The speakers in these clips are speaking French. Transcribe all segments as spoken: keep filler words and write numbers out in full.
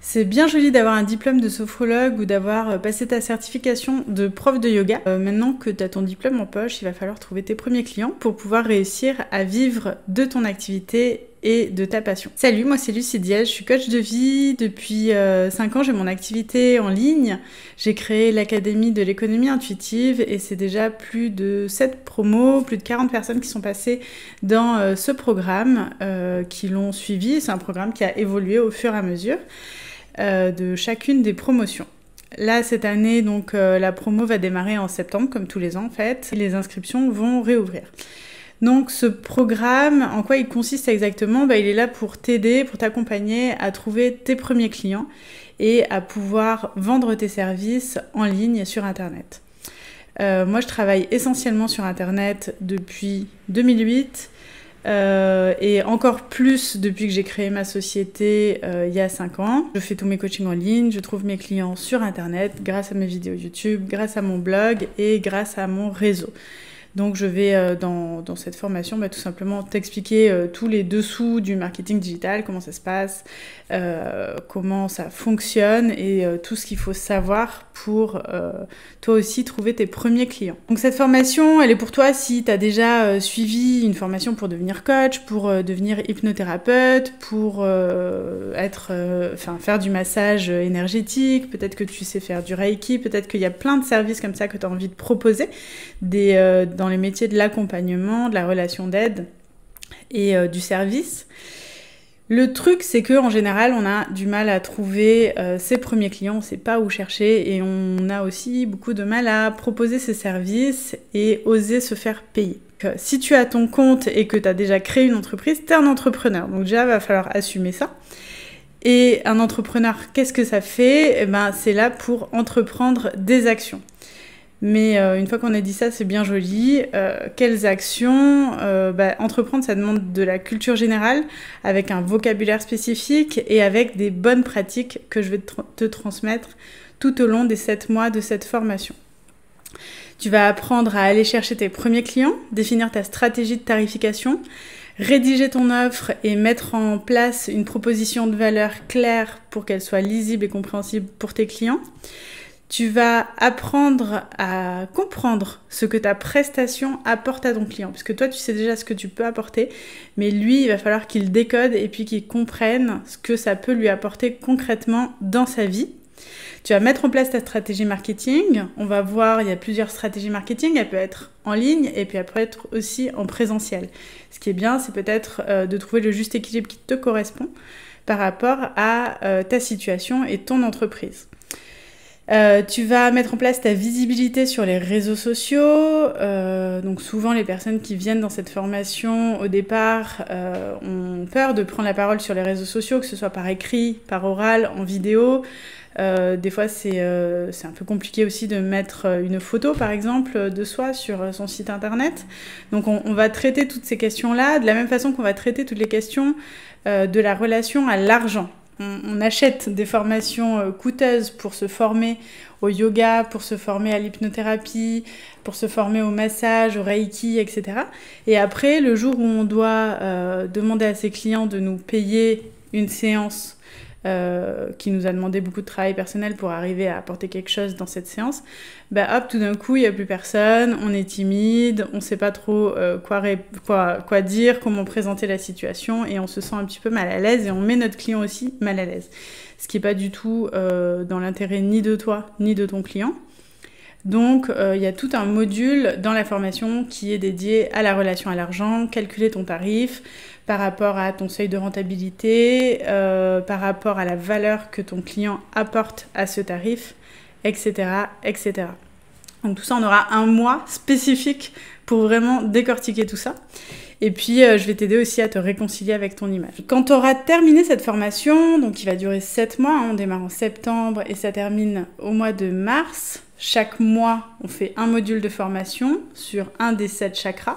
C'est bien joli d'avoir un diplôme de sophrologue ou d'avoir passé ta certification de prof de yoga. Euh, maintenant que tu as ton diplôme en poche, il va falloir trouver tes premiers clients pour pouvoir réussir à vivre de ton activité et de ta passion. Salut, moi c'est Lucie Diaz, je suis coach de vie. Depuis euh, cinq ans, j'ai mon activité en ligne. J'ai créé l'Académie de l'économie intuitive et c'est déjà plus de sept promos, plus de quarante personnes qui sont passées dans euh, ce programme, euh, qui l'ont suivi. C'est un programme qui a évolué au fur et à mesure euh, de chacune des promotions. Là, cette année, donc, euh, la promo va démarrer en septembre, comme tous les ans en fait, et les inscriptions vont réouvrir. Donc ce programme, en quoi il consiste exactement? Bah, il est là pour t'aider, pour t'accompagner à trouver tes premiers clients et à pouvoir vendre tes services en ligne sur Internet. Euh, moi, je travaille essentiellement sur Internet depuis deux mille huit euh, et encore plus depuis que j'ai créé ma société euh, il y a cinq ans. Je fais tous mes coachings en ligne, je trouve mes clients sur Internet grâce à mes vidéos YouTube, grâce à mon blog et grâce à mon réseau. Donc je vais euh, dans, dans cette formation bah, tout simplement t'expliquer euh, tous les dessous du marketing digital, comment ça se passe, euh, comment ça fonctionne et euh, tout ce qu'il faut savoir pour euh, toi aussi trouver tes premiers clients. Donc cette formation, elle est pour toi si tu as déjà euh, suivi une formation pour devenir coach, pour euh, devenir hypnothérapeute, pour euh, être, euh, enfin, faire du massage énergétique, peut-être que tu sais faire du reiki, peut-être qu'il y a plein de services comme ça que tu as envie de proposer, des euh, dans les métiers de l'accompagnement, de la relation d'aide et euh, du service. Le truc, c'est qu'en général, on a du mal à trouver euh, ses premiers clients, on ne sait pas où chercher et on a aussi beaucoup de mal à proposer ses services et oser se faire payer. Donc, si tu as ton compte et que tu as déjà créé une entreprise, tu es un entrepreneur. Donc déjà, il va falloir assumer ça. Et un entrepreneur, qu'est-ce que ça fait? Eh ben, c'est là pour entreprendre des actions. Mais euh, une fois qu'on a dit ça, c'est bien joli. Euh, quelles actions euh, bah, entreprendre, ça demande de la culture générale, avec un vocabulaire spécifique et avec des bonnes pratiques que je vais te, te transmettre tout au long des sept mois de cette formation. Tu vas apprendre à aller chercher tes premiers clients, définir ta stratégie de tarification, rédiger ton offre et mettre en place une proposition de valeur claire pour qu'elle soit lisible et compréhensible pour tes clients. Tu vas apprendre à comprendre ce que ta prestation apporte à ton client. Parce que toi, tu sais déjà ce que tu peux apporter, mais lui, il va falloir qu'il décode et puis qu'il comprenne ce que ça peut lui apporter concrètement dans sa vie. Tu vas mettre en place ta stratégie marketing. On va voir, il y a plusieurs stratégies marketing. Elle peut être en ligne et puis elle peut être aussi en présentiel. Ce qui est bien, c'est peut-être euh, de trouver le juste équilibre qui te correspond par rapport à euh, ta situation et ton entreprise. Euh, tu vas mettre en place ta visibilité sur les réseaux sociaux. Euh, donc souvent, les personnes qui viennent dans cette formation, au départ, euh, ont peur de prendre la parole sur les réseaux sociaux, que ce soit par écrit, par oral, en vidéo. Euh, des fois, c'est euh, c'est un peu compliqué aussi de mettre une photo, par exemple, de soi sur son site internet. Donc on, on va traiter toutes ces questions-là de la même façon qu'on va traiter toutes les questions euh, de la relation à l'argent. On achète des formations coûteuses pour se former au yoga, pour se former à l'hypnothérapie, pour se former au massage, au reiki, et cetera. Et après, le jour où on doit euh, demander à ses clients de nous payer une séance euh, qui nous a demandé beaucoup de travail personnel pour arriver à apporter quelque chose dans cette séance, bah hop, tout d'un coup, il n'y a plus personne, on est timide, on ne sait pas trop euh, quoi, quoi, quoi dire, comment présenter la situation, et on se sent un petit peu mal à l'aise, et on met notre client aussi mal à l'aise. Ce qui n'est pas du tout euh, dans l'intérêt ni de toi, ni de ton client. Donc, euh, il y a tout un module dans la formation qui est dédié à la relation à l'argent, calculer ton tarif par rapport à ton seuil de rentabilité, euh, par rapport à la valeur que ton client apporte à ce tarif, et cetera, et cetera. Donc tout ça, on aura un mois spécifique pour vraiment décortiquer tout ça. Et puis, euh, je vais t'aider aussi à te réconcilier avec ton image. Quand tu auras terminé cette formation, donc qui va durer sept mois, hein, on démarre en septembre et ça termine au mois de mars. Chaque mois, on fait un module de formation sur un des sept chakras.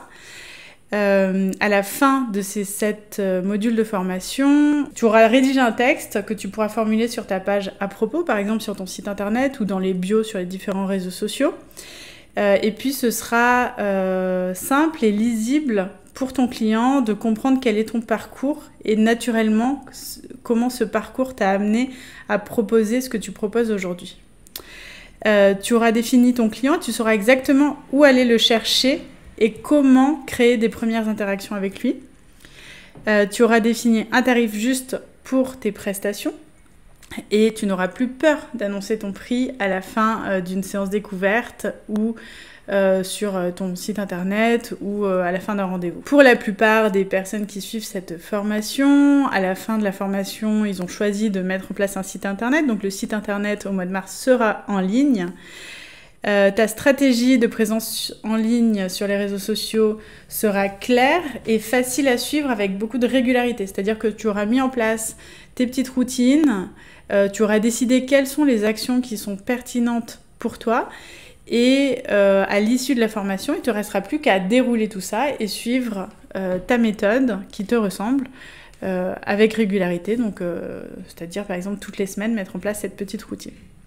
Euh, à la fin de ces sept euh, modules de formation, tu auras rédigé un texte que tu pourras formuler sur ta page à propos, par exemple sur ton site internet ou dans les bios sur les différents réseaux sociaux. Euh, et puis ce sera euh, simple et lisible pour ton client de comprendre quel est ton parcours et naturellement comment ce parcours t'a amené à proposer ce que tu proposes aujourd'hui. Euh, tu auras défini ton client, tu sauras exactement où aller le chercher et comment créer des premières interactions avec lui. Euh, tu auras défini un tarif juste pour tes prestations et tu n'auras plus peur d'annoncer ton prix à la fin euh, d'une séance découverte ou euh, sur ton site internet ou euh, à la fin d'un rendez-vous. Pour la plupart des personnes qui suivent cette formation, à la fin de la formation, ils ont choisi de mettre en place un site internet. Donc le site internet au mois de mars sera en ligne. Euh, ta stratégie de présence en ligne sur les réseaux sociaux sera claire et facile à suivre avec beaucoup de régularité. C'est-à-dire que tu auras mis en place tes petites routines, euh, tu auras décidé quelles sont les actions qui sont pertinentes pour toi et euh, à l'issue de la formation, il ne te restera plus qu'à dérouler tout ça et suivre euh, ta méthode qui te ressemble euh, avec régularité. Donc, euh, c'est-à-dire par exemple toutes les semaines mettre en place cette petite routine.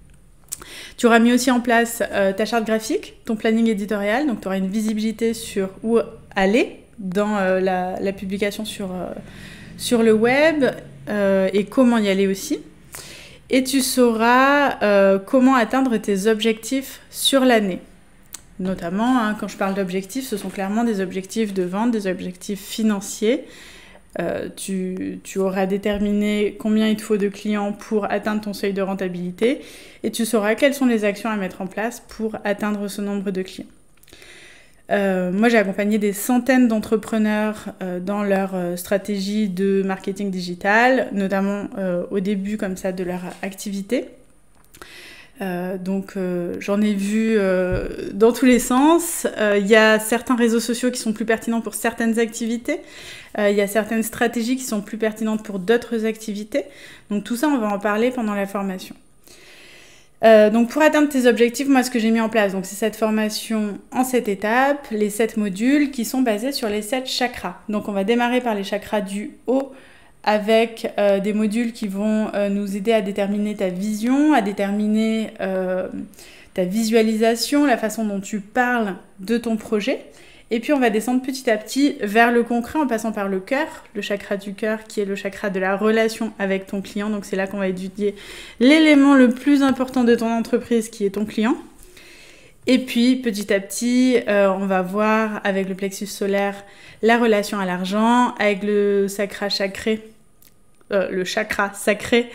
Tu auras mis aussi en place euh, ta charte graphique, ton planning éditorial, donc tu auras une visibilité sur où aller dans euh, la, la publication sur, euh, sur le web euh, et comment y aller aussi. Et tu sauras euh, comment atteindre tes objectifs sur l'année. Notamment, hein, quand je parle d'objectifs, ce sont clairement des objectifs de vente, des objectifs financiers. Euh, tu, tu auras déterminé combien il te faut de clients pour atteindre ton seuil de rentabilité et tu sauras quelles sont les actions à mettre en place pour atteindre ce nombre de clients. Euh, moi, j'ai accompagné des centaines d'entrepreneurs euh, dans leur euh, stratégie de marketing digital, notamment euh, au début comme ça de leur activité. Euh, donc euh, j'en ai vu euh, dans tous les sens. Il euh, y a certains réseaux sociaux qui sont plus pertinents pour certaines activités. Il euh, y a certaines stratégies qui sont plus pertinentes pour d'autres activités. Donc tout ça, on va en parler pendant la formation. Euh, donc pour atteindre tes objectifs, moi ce que j'ai mis en place, donc c'est cette formation en sept étapes, les sept modules qui sont basés sur les sept chakras. Donc on va démarrer par les chakras du haut avec euh, des modules qui vont euh, nous aider à déterminer ta vision, à déterminer euh, ta visualisation, la façon dont tu parles de ton projet. Et puis on va descendre petit à petit vers le concret en passant par le cœur, le chakra du cœur qui est le chakra de la relation avec ton client. Donc c'est là qu'on va étudier l'élément le plus important de ton entreprise qui est ton client. Et puis petit à petit, euh, on va voir avec le plexus solaire la relation à l'argent, avec le chakra sacré, euh, le chakra sacré.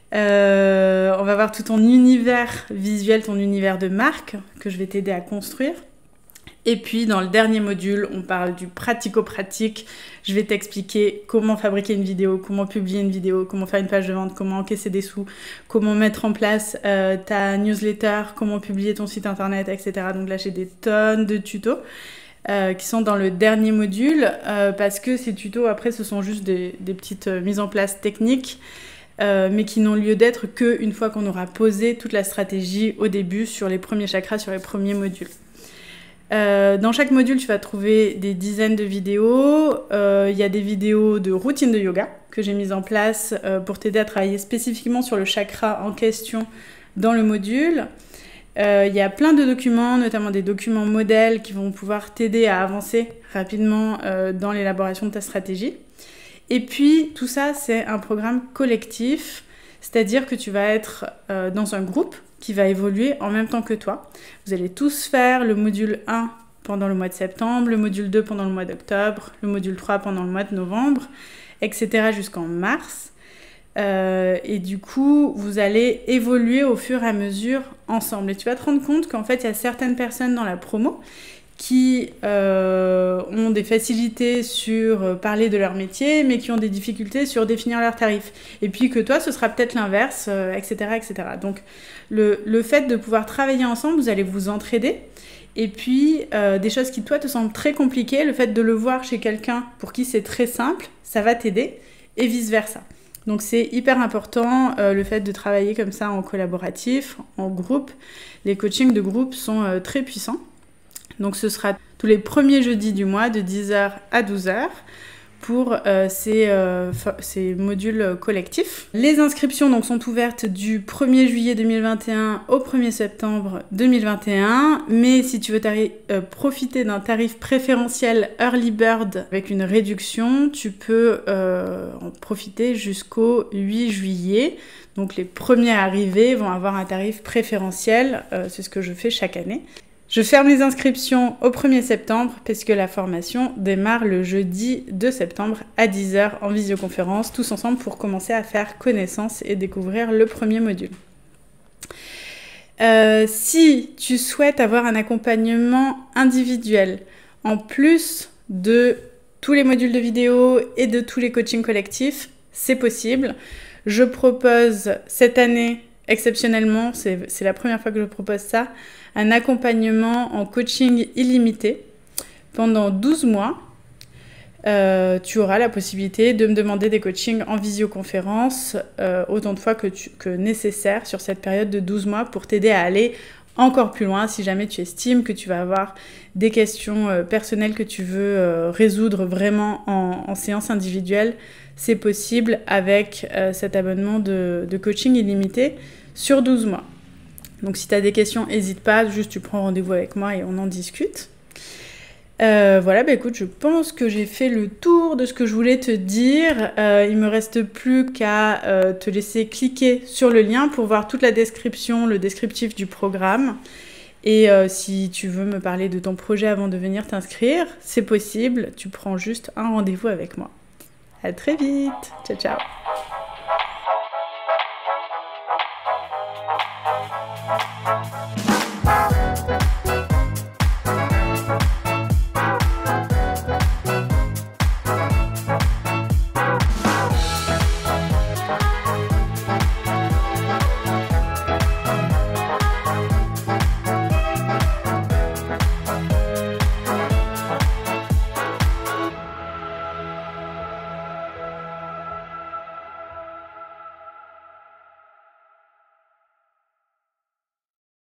Euh, on va voir tout ton univers visuel, ton univers de marque que je vais t'aider à construire. Et puis, dans le dernier module, on parle du pratico-pratique. Je vais t'expliquer comment fabriquer une vidéo, comment publier une vidéo, comment faire une page de vente, comment encaisser des sous, comment mettre en place euh, ta newsletter, comment publier ton site internet, et cetera. Donc là, j'ai des tonnes de tutos euh, qui sont dans le dernier module euh, parce que ces tutos, après, ce sont juste des, des petites mises en place techniques euh, mais qui n'ont lieu d'être qu'une fois qu'on aura posé toute la stratégie au début sur les premiers chakras, sur les premiers modules. Euh, dans chaque module, tu vas trouver des dizaines de vidéos. Il euh, y a des vidéos de routine de yoga que j'ai mises en place euh, pour t'aider à travailler spécifiquement sur le chakra en question dans le module. Il euh, y a plein de documents, notamment des documents modèles qui vont pouvoir t'aider à avancer rapidement euh, dans l'élaboration de ta stratégie. Et puis, tout ça, c'est un programme collectif, c'est-à-dire que tu vas être euh, dans un groupe qui va évoluer en même temps que toi. Vous allez tous faire le module un pendant le mois de septembre, le module deux pendant le mois d'octobre, le module trois pendant le mois de novembre, et cetera jusqu'en mars. Euh, et du coup, vous allez évoluer au fur et à mesure ensemble. Et tu vas te rendre compte qu'en fait, il y a certaines personnes dans la promo qui euh, ont des facilités sur euh, parler de leur métier, mais qui ont des difficultés sur définir leurs tarifs. Et puis que toi, ce sera peut-être l'inverse, euh, et cetera, et cetera. Donc, le, le fait de pouvoir travailler ensemble, vous allez vous entraider. Et puis, euh, des choses qui, toi, te semblent très compliquées, le fait de le voir chez quelqu'un pour qui c'est très simple, ça va t'aider, et vice-versa. Donc, c'est hyper important, euh, le fait de travailler comme ça en collaboratif, en groupe. Les coachings de groupe sont euh, très puissants. Donc ce sera tous les premiers jeudis du mois de dix heures à douze heures pour euh, ces, euh, ces modules collectifs. Les inscriptions donc, sont ouvertes du premier juillet deux mille vingt et un au premier septembre deux mille vingt et un, mais si tu veux euh, profiter d'un tarif préférentiel Early Bird avec une réduction, tu peux euh, en profiter jusqu'au huit juillet. Donc les premiers arrivés vont avoir un tarif préférentiel, euh, c'est ce que je fais chaque année. Je ferme les inscriptions au premier septembre parce que la formation démarre le jeudi deux septembre à dix heures en visioconférence, tous ensemble pour commencer à faire connaissance et découvrir le premier module. Euh, si tu souhaites avoir un accompagnement individuel, en plus de tous les modules de vidéo et de tous les coachings collectifs, c'est possible. Je propose cette année, exceptionnellement, c'est la première fois que je propose ça, un accompagnement en coaching illimité pendant douze mois. Euh, tu auras la possibilité de me demander des coachings en visioconférence euh, autant de fois que, tu, que nécessaire sur cette période de douze mois pour t'aider à aller encore plus loin si jamais tu estimes que tu vas avoir des questions euh, personnelles que tu veux euh, résoudre vraiment en, en séance individuelle. C'est possible avec euh, cet abonnement de, de coaching illimité sur douze mois. Donc si tu as des questions, n'hésite pas, juste tu prends rendez-vous avec moi et on en discute. Euh, voilà, bah écoute, je pense que j'ai fait le tour de ce que je voulais te dire. Euh, il me reste plus qu'à euh, te laisser cliquer sur le lien pour voir toute la description, le descriptif du programme. Et euh, si tu veux me parler de ton projet avant de venir t'inscrire, c'est possible, tu prends juste un rendez-vous avec moi. À très vite, ciao ciao. Bye.